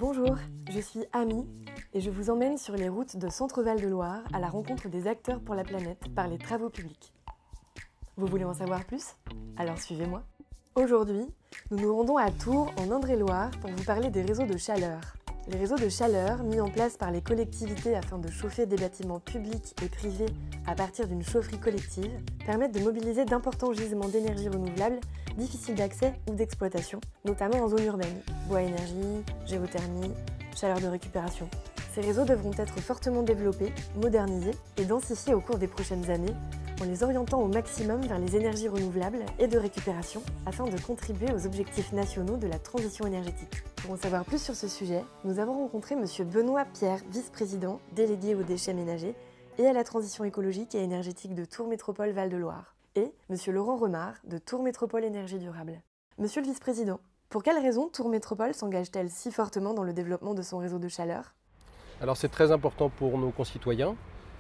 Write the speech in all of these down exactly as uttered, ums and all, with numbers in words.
Bonjour, je suis Amy et je vous emmène sur les routes de Centre-Val de Loire à la rencontre des acteurs pour la planète par les travaux publics. Vous voulez en savoir plus? Alors suivez-moi. Aujourd'hui, nous nous rendons à Tours en Indre-et-Loire pour vous parler des réseaux de chaleur. Les réseaux de chaleur mis en place par les collectivités afin de chauffer des bâtiments publics et privés à partir d'une chaufferie collective permettent de mobiliser d'importants gisements d'énergie renouvelable difficiles d'accès ou d'exploitation, notamment en zone urbaine. Bois énergie, géothermie, chaleur de récupération. Ces réseaux devront être fortement développés, modernisés et densifiés au cours des prochaines années en les orientant au maximum vers les énergies renouvelables et de récupération afin de contribuer aux objectifs nationaux de la transition énergétique. Pour en savoir plus sur ce sujet, nous avons rencontré M. Benoît Pierre, vice-président, délégué aux déchets ménagers et à la transition écologique et énergétique de Tours Métropole Val-de-Loire, et M. Laurent Remard de Tours Métropole Énergie Durable. Monsieur le vice-président, pour quelles raisons Tours Métropole s'engage-t-elle si fortement dans le développement de son réseau de chaleur? Alors c'est très important pour nos concitoyens.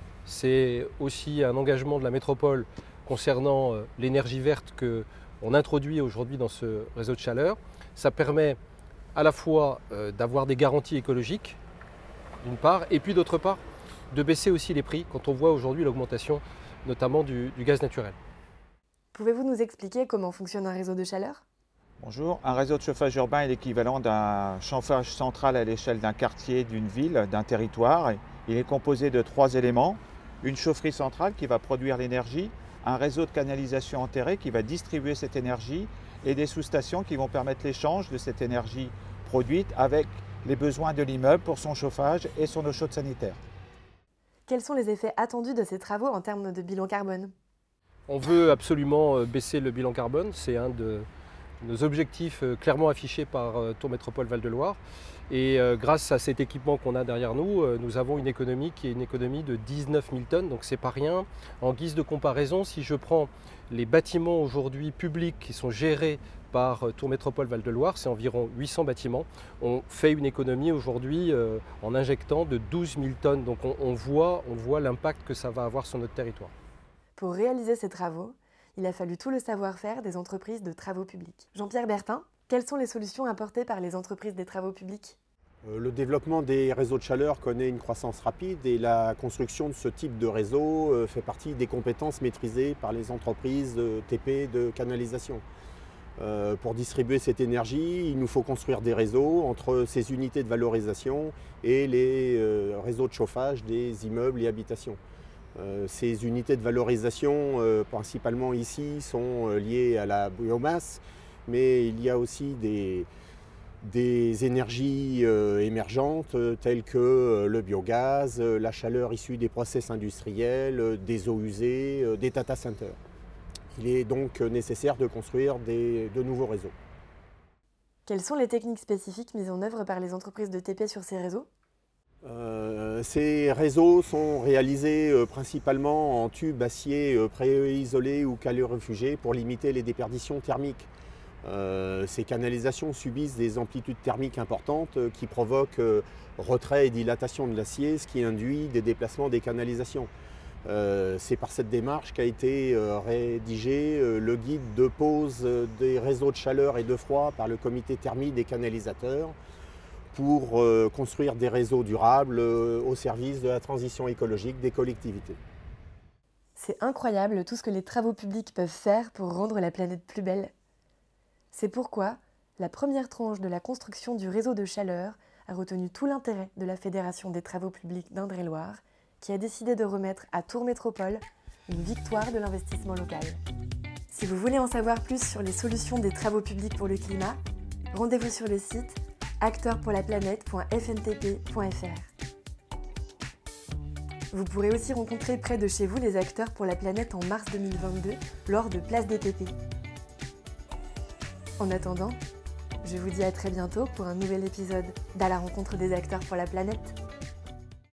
C'est aussi un engagement de la métropole concernant l'énergie verte qu'on introduit aujourd'hui dans ce réseau de chaleur. Ça permet à la fois d'avoir des garanties écologiques, d'une part, et puis d'autre part, de baisser aussi les prix quand on voit aujourd'hui l'augmentation notamment du, du gaz naturel. Pouvez-vous nous expliquer comment fonctionne un réseau de chaleur? Bonjour, un réseau de chauffage urbain est l'équivalent d'un chauffage central à l'échelle d'un quartier, d'une ville, d'un territoire. Il est composé de trois éléments. Une chaufferie centrale qui va produire l'énergie, un réseau de canalisation enterré qui va distribuer cette énergie et des sous-stations qui vont permettre l'échange de cette énergie produite avec les besoins de l'immeuble pour son chauffage et son eau chaude sanitaire. Quels sont les effets attendus de ces travaux en termes de bilan carbone? On veut absolument baisser le bilan carbone, c'est un de nos objectifs clairement affichés par Tours Métropole Val-de-Loire. Et grâce à cet équipement qu'on a derrière nous, nous avons une économie qui est une économie de dix-neuf mille tonnes, donc c'est pas rien. En guise de comparaison, si je prends les bâtiments aujourd'hui publics qui sont gérés par Tours Métropole Val-de-Loire, c'est environ huit cents bâtiments. On fait une économie aujourd'hui euh, en injectant de douze mille tonnes, donc on, on voit, on voit l'impact que ça va avoir sur notre territoire. Pour réaliser ces travaux, il a fallu tout le savoir-faire des entreprises de travaux publics. Jean-Pierre Bertin, quelles sont les solutions apportées par les entreprises des travaux publics? Le développement des réseaux de chaleur connaît une croissance rapide et la construction de ce type de réseau fait partie des compétences maîtrisées par les entreprises de T P de canalisation. Pour distribuer cette énergie, il nous faut construire des réseaux entre ces unités de valorisation et les réseaux de chauffage des immeubles et habitations. Ces unités de valorisation, principalement ici, sont liées à la biomasse, mais il y a aussi des, des énergies émergentes telles que le biogaz, la chaleur issue des process industriels, des eaux usées, des data centers. Il est donc nécessaire de construire des, de nouveaux réseaux. Quelles sont les techniques spécifiques mises en œuvre par les entreprises de T P sur ces réseaux? Euh, ces réseaux sont réalisés euh, principalement en tubes acier euh, pré-isolés ou calorifugés pour limiter les déperditions thermiques. Euh, ces canalisations subissent des amplitudes thermiques importantes euh, qui provoquent euh, retrait et dilatation de l'acier, ce qui induit des déplacements des canalisations. Euh, C'est par cette démarche qu'a été euh, rédigé euh, le guide de pose euh, des réseaux de chaleur et de froid par le comité thermique des canalisateurs, pour euh, construire des réseaux durables euh, au service de la transition écologique des collectivités. C'est incroyable tout ce que les travaux publics peuvent faire pour rendre la planète plus belle. C'est pourquoi la première tranche de la construction du réseau de chaleur a retenu tout l'intérêt de la Fédération des travaux publics d'Indre-et-Loire, qui a décidé de remettre à Tours Métropole une victoire de l'investissement local. Si vous voulez en savoir plus sur les solutions des travaux publics pour le climat, rendez-vous sur le site acteurs pour la planète point f n t p point f r. Vous pourrez aussi rencontrer près de chez vous les acteurs pour la planète en mars deux mille vingt-deux lors de Place des T P. En attendant, je vous dis à très bientôt pour un nouvel épisode d'À la rencontre des acteurs pour la planète.